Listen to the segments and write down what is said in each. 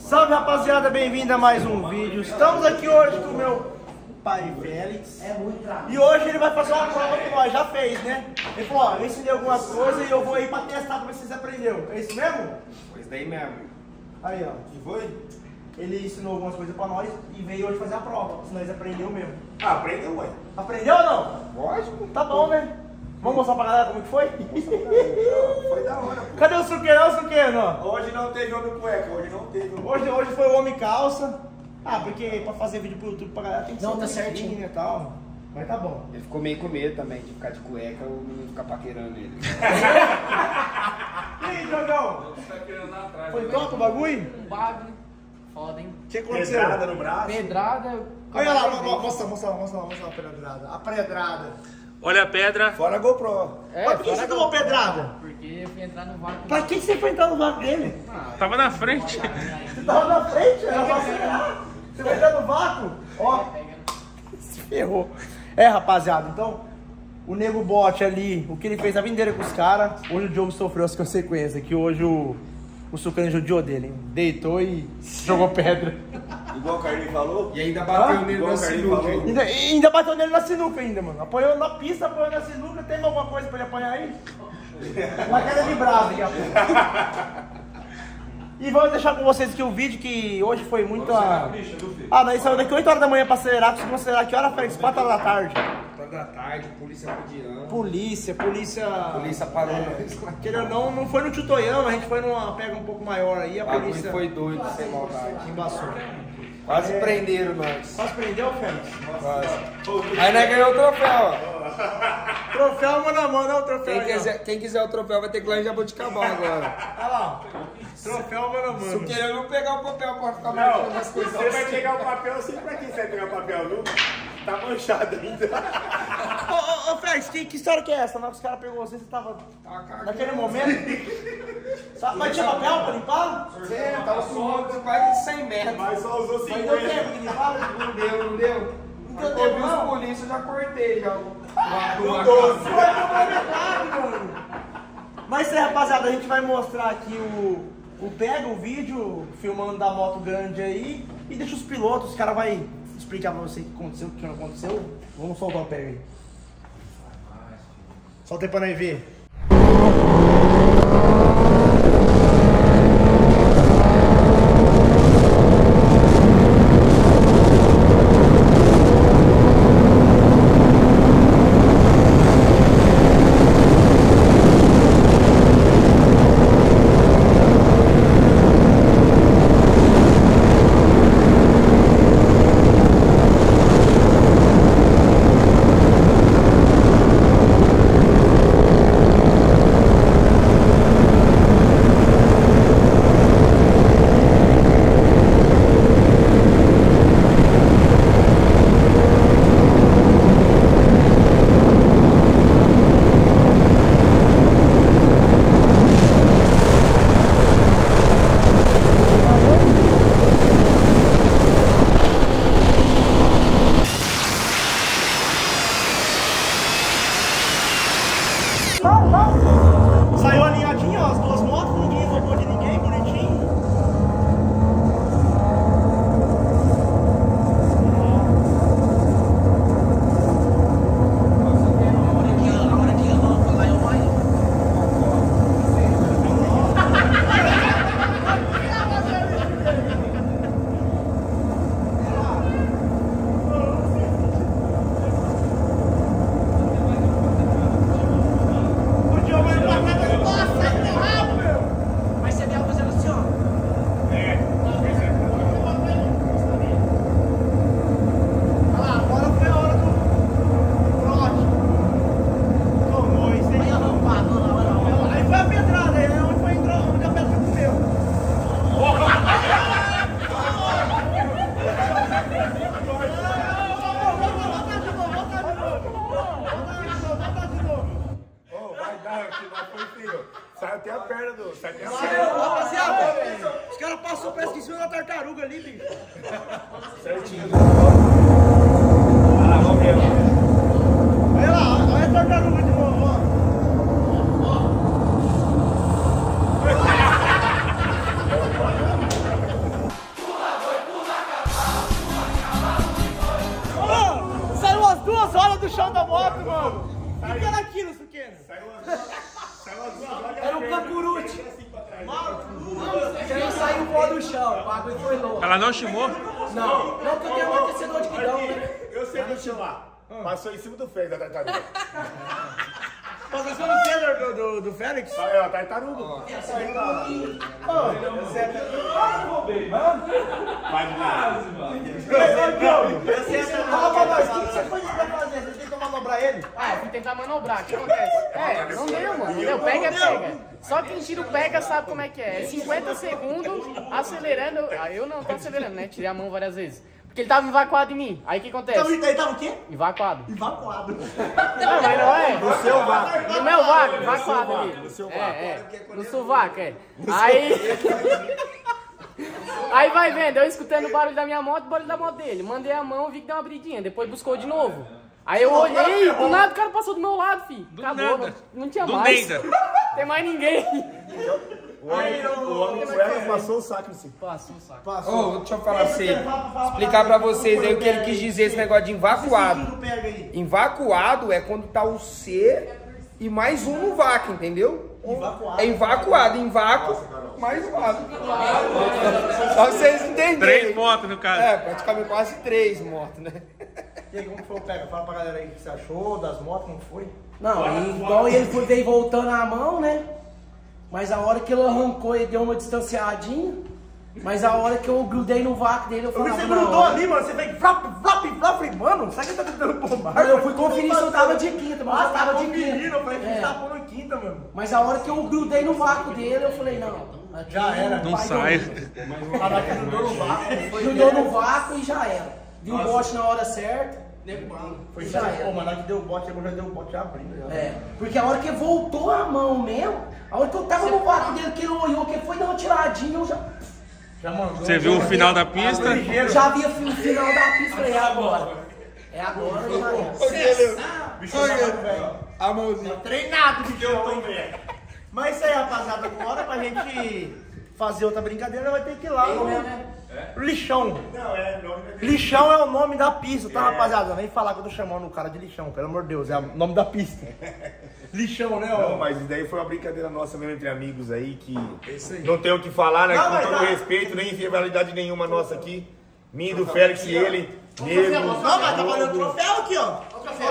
Salve rapaziada, bem-vindo a mais um vídeo. Estamos aqui hoje com o meu pai Félix. E hoje ele vai fazer uma prova que nós já fez, né? Ele falou, ó, eu ensinei algumas coisas e eu vou aí pra testar pra ver se vocês aprenderam. É isso mesmo? Pois daí mesmo. Aí, ó. Que foi? Ele ensinou algumas coisas pra nós e veio hoje fazer a prova. Se nós aprendeu mesmo. Ah, aprendeu, ué. Aprendeu ou não? Lógico. Tá bom, né? Vamos mostrar pra galera como que foi? Foi da hora, pô. Cadê o suqueiro, ó? Hoje não teve homem cueca, hoje não teve. Hoje foi o homem calça. Ah, porque pra fazer vídeo pro YouTube pra galera tem que Não, ser tá bonitinho, certinho. né, e tal. Mas tá bom. Ele ficou meio com medo também de ficar de cueca, o menino ficar paquerando ele. E aí, Jogão? Foi top o bagulho? Um bagulho foda, hein? O que aconteceu? Pedrada no braço. Pedrada. Olha lá, mostra a pedrada. A pedrada. Olha a pedra. Fora a GoPro. Mas por que você tomou pedrada? Porque eu fui entrar no vácuo. Pra que você foi entrar no vácuo dele? Tava na frente. Você tava na frente, era pra acelerar. Você vai entrar no vácuo? Ó, se ferrou. É, rapaziada, então, o Nego Bot ali, o que ele fez a vida inteira com os caras, hoje o Diogo sofreu as consequências, que hoje o Sucane judiou dele, hein? Deitou e jogou pedra. Igual o Carlinhos falou. E ainda bateu nele Igual na o Carlinhos sinuca. falou. Ainda bateu nele na sinuca ainda, mano. Apoiou na pista, apoiou na sinuca. Tem alguma coisa pra ele apanhar aí? Uma queda de brasa daqui a pouco. E vamos deixar com vocês aqui o vídeo que hoje foi muito nós saímos daqui 8 horas da manhã pra acelerar. Conseguimos acelerar que hora, Félix? 4 horas da tarde. 4 da tarde, polícia rodeando. Polícia Parou nós. Querendo ou não foi no Tutoião, a gente foi numa pega um pouco maior aí, a O bagulho polícia foi doido, sem maldade. embaçou. Quase prenderam nós. Quase prendeu, Félix? Quase. Aí nós ganhamos o troféu, ó. Troféu mano a mano, é o troféu aí, ó. Quem quiser o troféu vai ter que ir lá em Jaboticabal agora. Olha lá, ó. Troféu mano a Se mano. querer não pegar o papel pra ficar Não, marcando as coisas. você vai pegar o papel, eu sei pra quem você vai pegar o papel, viu? Tá manchado ainda. Ô, Félix, que história que é essa? Na hora que os caras pegou você tava naquele momento? Mas tinha papel pra limpar? É, tava suando quase 100 metros. Mas só usou Mas deu 50. tempo de limpar? Não deu. Não deu Eu tempo, vi os não? polícias, eu já cortei já. No 12. Foi tomar metade, mano. Mas isso aí, rapaziada, a gente vai mostrar aqui o vídeo filmando da moto grande aí e deixa os pilotos, os caras vão explicar pra você o que aconteceu, o que não aconteceu. Vamos soltar o pé aí. Solta aí pra nós ver. Saiu alinhadinho, ó, as duas motos, ninguém roubou de ninguém, bonitinho. O Diogo vai pra trás, nossa, que rápido! Mas você viu fazendo assim, ó. Olha lá, agora foi a hora do trote. Tomou isso aí. Aí arrombado, olha lá. Aí foi a pedrada, aí onde foi entrar, onde a pedra comeu. Ô, vai dar, que não foi frio. Sai até a perna do. Sai até a perna. Saiu, rapaziada, os caras passou parece que em cima da tartaruga ali, bicho. Certinho. Ah, vamos ver. Olha lá, olha a tartaruga de novo, ó. seguinte. Você não saiu pó do chão, o bagulho foi louco. Ela não chamou? Não, não que eu tenho amortecedor de guidão, né? Eu sei que chamar. Passou em cima do Félix da tartaruga. Passou só no César do Félix? É, a tartaruga. Fala pra nós, o que você foi pra fazer? Você tentou manobrar ele? Ah, eu fui tentar manobrar, o que acontece? Não deu, mano. Não deu, pega. Só quem tira o pega sabe como é que é. É 50 segundos acelerando. Ah, eu não tô acelerando, né? Tirei a mão várias vezes. Porque ele tava evacuado em mim. Aí o que acontece? Ele tava o quê? Evacuado. Evacuado. Não, mas não é. No seu vácuo. No meu vácuo, evacuado ali. No seu vácuo. No sovaco, é. Aí vai vendo, eu escutando o barulho da minha moto, o barulho da moto dele. Mandei a mão, vi que deu uma bridinha, depois buscou de novo. Aí eu olhei, do nada o cara passou do meu lado, filho. Acabou, não tinha mais. Não tem mais ninguém. O homem passou o saco assim. Passou o saco. Ô, deixa eu falar pra você. Explicar pra vocês aí o que ele quis dizer, esse negócio de invacuado. Invacuado é quando tá o C e mais um no vácuo, entendeu? É invacuado, em vácuo, mais um vácuo. Só pra vocês entenderem. 3 motos no caso. É, praticamente quase 3 motos, né? E aí, como foi o pega? Fala pra galera aí o que você achou das motos, como foi? Não, igual ele veio voltando a mão, né? Mas a hora que ele arrancou, ele deu uma distanciadinha. Mas a hora que eu grudei no vácuo dele, eu falei, você grudou ali, mano, você veio flap, mano, sabe que tá tentando bombar? Eu fui conferir se eu tava de quinta, mas eu tava de quinta. Eu falei que tá pondo quinta, mano. Mas a hora que eu grudei no vácuo dele, eu falei, não. Já era. Não sai. Grudou no vácuo. Grudou no vácuo e já era. Viu o bote na hora certa. Foi já era. Pô, mas na hora que deu o bote, já deu o bote abrindo. Já. É, porque a hora que voltou a mão mesmo, a hora que eu tava no vácuo dele, que ele olhou, que ele foi dar uma tiradinha, eu já mandou. Você viu o final da pista? eu já vi o final da pista, falei, é agora. É agora, já era. A mãozinha. Treinado de jogo, velho. Mas isso aí, rapaziada, agora pra gente fazer outra brincadeira, vai ter que ir lá no Lixão. Lixão é o nome da pista, tá, rapaziada? Nem falar que eu tô chamando o cara de lixão, pelo amor de Deus, é o nome da pista. Lixão, né? Não, mas isso daí foi uma brincadeira nossa mesmo entre amigos aí, que não tem o que falar, né? Com todo respeito, nem rivalidade nenhuma nossa aqui. Minha, do Félix e ele. Não, mas tá valendo o troféu aqui, ó. O troféu.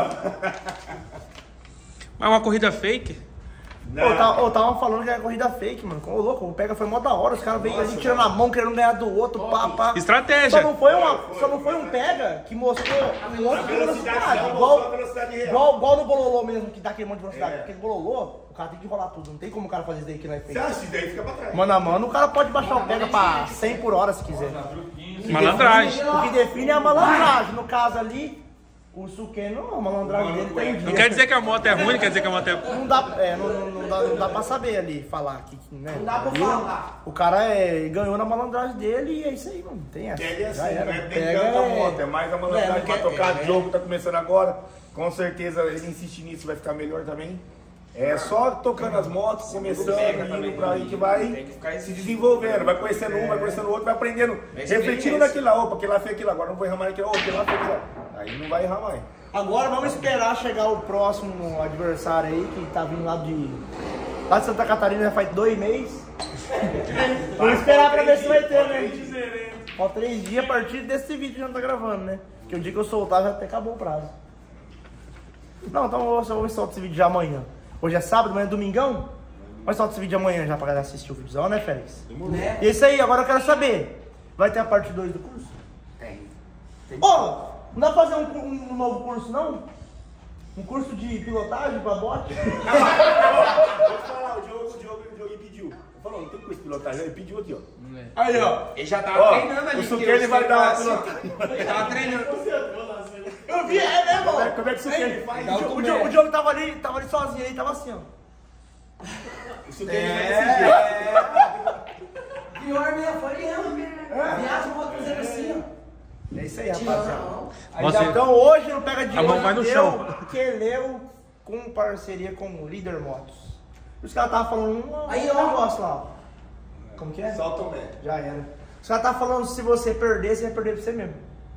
Mas uma corrida fake? Tava falando que era corrida fake, mano. Ô, louco, o pega foi mó da hora. Os caras veio ali tirando a mão, querendo ganhar do outro, pá. Estratégia. Só não foi um pega que mostrou um monte de velocidade. Igual no bololô mesmo, que dá aquele monte de velocidade. Porque no bololô, o cara tem que enrolar tudo. Não tem como o cara fazer isso daí que não é fake. Você acha que daí fica pra trás? Mano a mano, o cara pode baixar o pega pra 100 por hora se quiser. Malandragem. O que define é a malandragem. No caso ali, o Suqueno, a malandragem dele tem dia. Não quer dizer que a moto é ruim, quer dizer que a moto é... Não dá pra saber ali, falar aqui, né? Não dá pra falar. O cara ganhou na malandragem dele e é isso aí, mano. Tem essa. Pega assim, Já era. não é nem tanta moto, é mais a malandragem pra tocar de jogo, tá começando agora. Com certeza ele insistir nisso, vai ficar melhor também. É só tocando as motos, começando, indo pra aí que vai se desenvolvendo, vai conhecendo um, vai conhecendo o outro, vai aprendendo, refletindo naquilo lá, opa, aquele lá fez aquilo, agora não vou errar mais naquilo, opa, aquele lá fez aquilo lá. Aí não vai errar mais. Agora vamos esperar chegar o próximo adversário aí, que tá vindo lá de Santa Catarina, já faz 2 meses. Vamos esperar pra ver se vai ter, né? Falta 3 dias a partir desse vídeo que a gente tá gravando, né? Porque o dia que eu soltar já até acabou o prazo. Não, então eu só vou soltar esse vídeo já amanhã. Hoje é sábado, amanhã é domingão. Mas solta esse vídeo amanhã já pra galera assistir o vídeo, né, Félix? E isso aí, agora eu quero saber. Vai ter a parte 2 do curso? Tem. Ô, não dá pra fazer um novo curso, não? Um curso de pilotagem pra bote? Vou te falar, o Diogo pediu. Falou, não tem curso de pilotagem, ele pediu aqui, ó. Aí, ó. Ele já tava treinando ali. O Suquene vai dar uma pilotagem. Ele tava treinando. Eu vi, é mesmo? Como é que o Suquene faz? O Diogo tava ali sozinho, ele tava assim, ó. O Suquene vai desse jeito. Pior mesmo, foi mesmo. Viagem, eu vou fazendo assim, ó. É isso aí, rapaziada. Então hoje no Pega de a mão vai no chão. Queleu com parceria com o Líder Motos. Os caras estavam falando Aí, ó. negócio lá. Como que é? Solta o Mé. Já era. Os caras estavam falando se você perder, você vai perder pra você mesmo.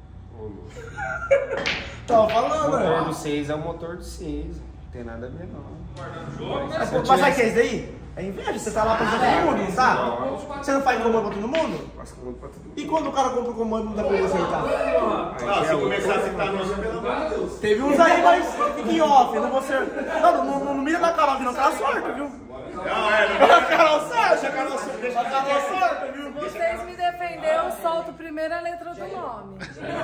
Tava O falando, motor né? do 6 é o motor do 6. Não tem nada a ver, não. Mas sabe o que é isso daí? É inveja, você tá lá pra todo mundo, não tá? Você não faz comando pra todo mundo? E quando o cara compra o comando, não dá pra você aceitar? Não, se começar a aceitar nós, pelo amor de Deus. Teve uns aí, mas fica em off, não você. Não mira da Carol, não, Carol sorte, viu? Não, é, A Carol sorte, a Carol sorte, viu? Vocês me defenderam, eu solto primeiro a letra do nome.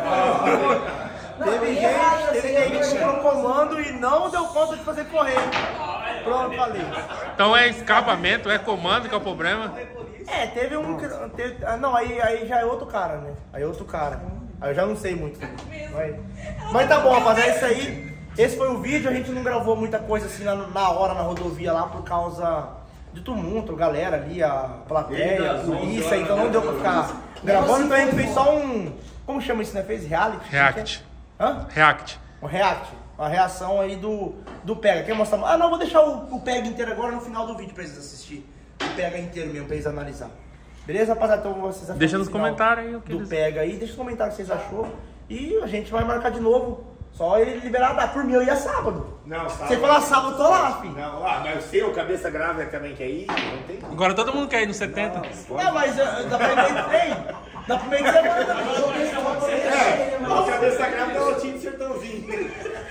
Teve gente que comprou comando e não deu conta de fazer correr. Pronto, falei. Então é escapamento, é comando que é o problema. É, teve um. Não, aí já é outro cara, né? Aí é outro cara. Aí eu já não sei muito. Mas tá bom, rapaziada, é isso aí. Esse foi o vídeo, a gente não gravou muita coisa assim na hora na rodovia lá por causa de tumulto, galera ali, a plateia, polícia, então não deu pra ficar gravando, então a gente fez só um. Como chama isso, né? Fez reality? React. Hã? React. Um react. Uma reação aí do Pega. Quer mostrar? Ah, não, vou deixar o Pega inteiro agora no final do vídeo pra eles assistirem. O Pega inteiro mesmo, pra eles analisarem. Beleza, rapaziada? Então vocês Deixa nos comentários aí o que do eles... Pega aí, deixa nos comentários o que vocês achou. E a gente vai marcar de novo. Só ele liberar a data. Por mim eu ia sábado. Não, sábado. Você falar sábado, eu tô lá, filho. Não, mas o seu, cabeça grávida também quer ir? Não tem. Agora todo mundo quer ir no 70. Não, mas dá pra ir meio trem. Dá pra meio semana também. O cabeça grávida é o time de sertãozinho.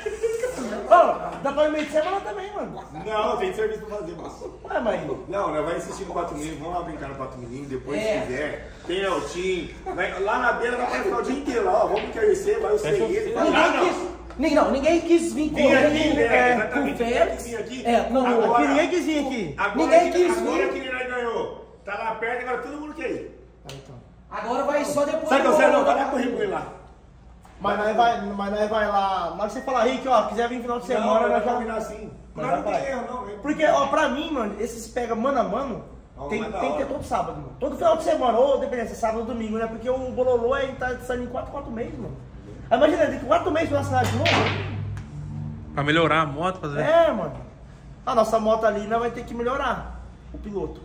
Dá pra ir meio de semana também, mano. Não, tem serviço pra fazer, moço. Ué, mas... Não, nós vamos insistir no 4 meninos, vamos lá brincar no 4 meninos, depois se quiser. Tem o time. Lá na beira nós vamos ficar o dia inteiro lá, ó. Vamos encarecer, vai o segredo. Ninguém quis vir com Exatamente. férias. Aqui. Não, ninguém quis vir aqui. Ninguém quis vir. Agora que nós ganhou. Tá lá perto, agora todo mundo quer ir. Agora vai só depois. Sabe que você não? Vai lá correr com ele lá. Mas nós vai lá. Na hora que você falar, Rick, ó, quiser vir final de semana, nós já. combinar assim. Não tem erro, não. Porque, ó, pra mim, mano, esses pega mano a mano, tem que ter todo sábado, mano. Todo final de semana, ou dependendo se é sábado ou domingo, né? Porque o Bololô tá saindo em 4 meses, mano. Aí, imagina, tem 4 meses pra assinar de novo. Pra melhorar a moto, fazer... É, mano. A nossa moto ali ainda vai ter que melhorar. O piloto.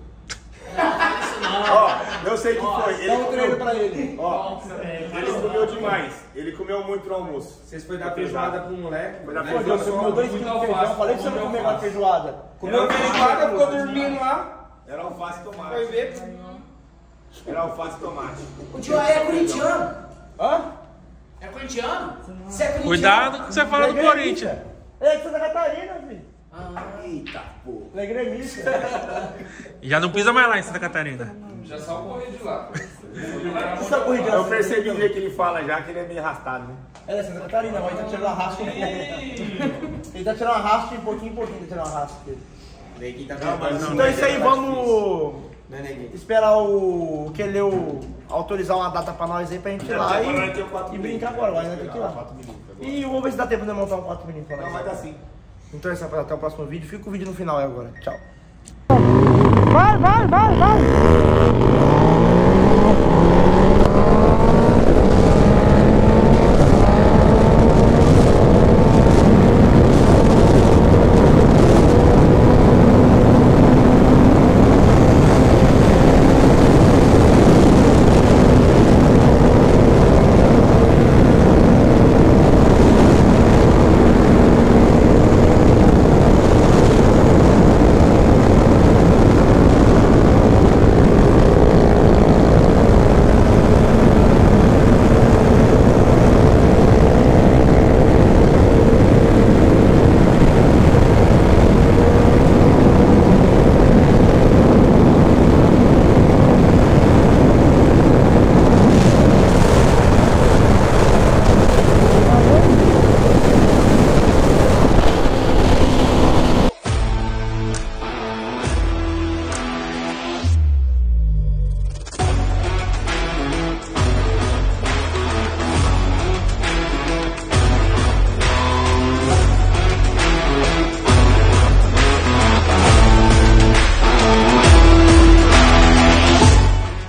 Ó, eu sei que foi. Ele Dá um treino comeu, pra ele. ó, ele comeu demais. Ele comeu muito no almoço. Vocês foi dar feijoada pro moleque? Foi dar Pô, feijoada. você comeu 2 quilos de feijão. Falei que você não comeu mais feijoada. Comeu feijoada, ficou dormindo lá. Era alface e Foi tomate. ver. Era alface e tomate. O tio aí é corintiano. Hã? É corintiano? Você é corintiano? Cuidado que você fala do Corinthians. Ele é de Santa Catarina, filho. Eita, pô. Ele é gremista. E já não pisa mais lá em Santa Catarina. Já só correr de lá. Essa corrida Eu percebi o jeito que ele fala já, que ele é meio arrastado, né? Ela é Santa Catarina, mas ele tá tirando arrasto um pouco. Ele tá tirando arrasto de pouquinho em pouquinho, tá tirando arrasto dele. Então é isso aí, vamos esperar o Keleu autorizar uma data pra nós aí pra gente ir lá e brincar agora, vai, né? Tem que ir lá. E vamos ver se dá tempo de montar um 4 meninos pra nós. Não, vai dar sim. Então é isso, até o próximo vídeo. Fica o vídeo no final aí agora. Tchau. Vai!